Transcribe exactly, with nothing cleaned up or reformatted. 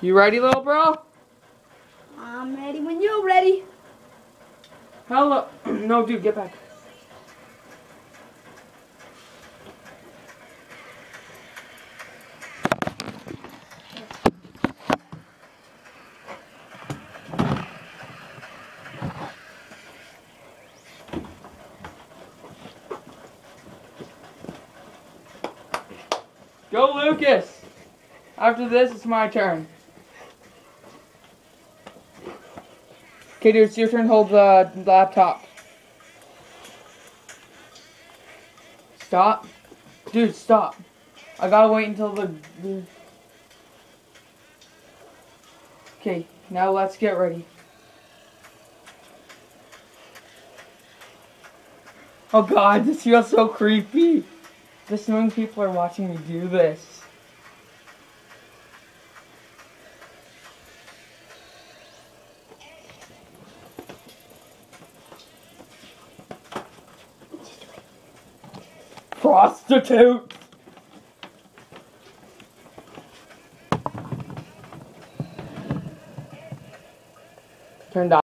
You ready, little bro? I'm ready when you're ready. Hello. No, dude, get back. Go, Lucas. After this, it's my turn. Okay, dude, it's your turn to hold the laptop. Stop. Dude, stop. I gotta wait until the... Okay, now let's get ready. Oh god, this feels so creepy. Just knowing people are watching me do this. Prostitute! Turned off.